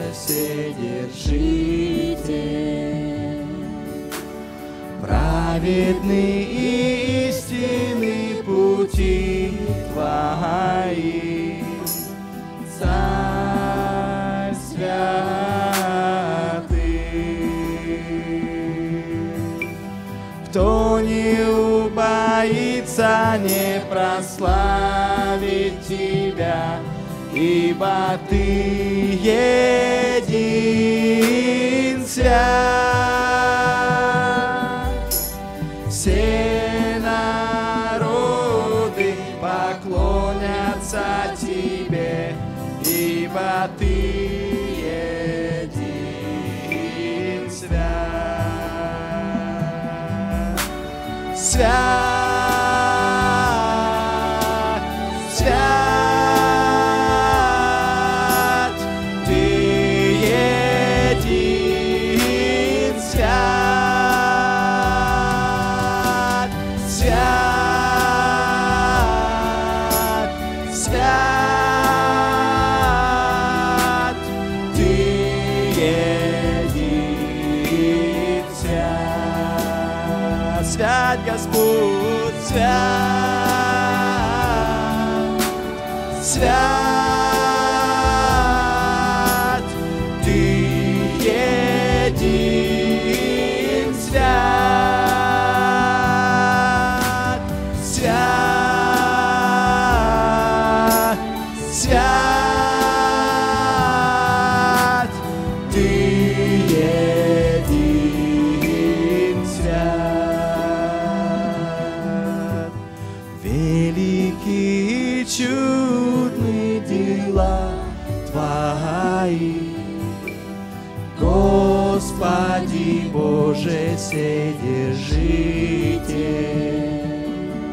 Вседержитель, праведны истины пути Твои, Царь святый. Кто не убоится, не прославит Тебя, ибо Ты един свят. Все народы поклонятся Тебе, ибо Ты един свят. Свят. Свят Господь, свят, свят, Ты един свят, свят, свят, Ты един свят. Великие чудные дела Твои, Господи Боже Вседержитель,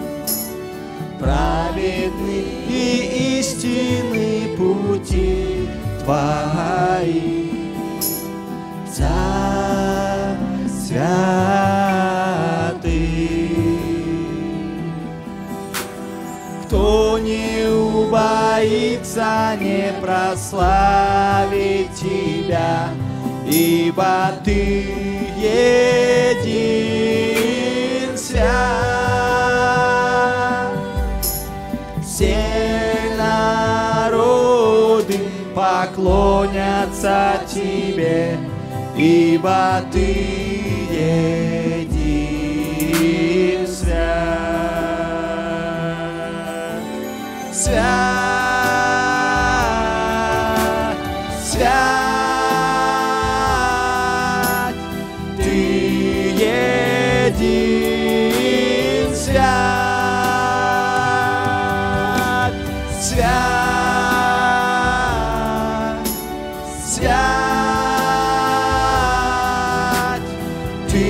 праведны и истинны пути Твои, Царь святый. Кто не убоится, не прославит Тебя, ибо Ты един свят. Все народы поклонятся Тебе, ибо Ты един свят. Свят, свят, Ты един свят, свят, свят, Ты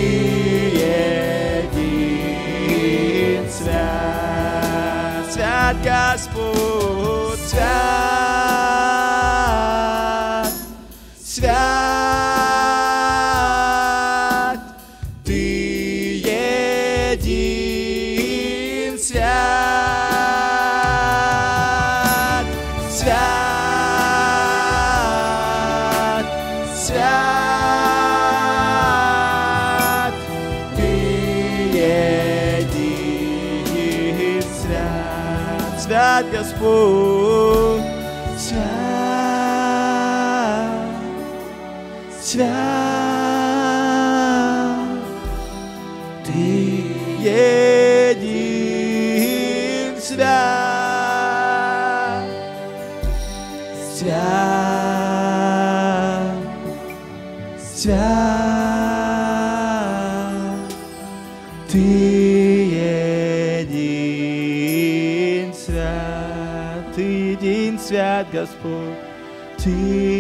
един свят. Свят Господь, свят, свят, Ты един свят, свят, свят, Ты един свят. Свят Господь, свят, свят, Ты един свят, свят, свят, Ты един свят, Ты един свят, Господь, Ты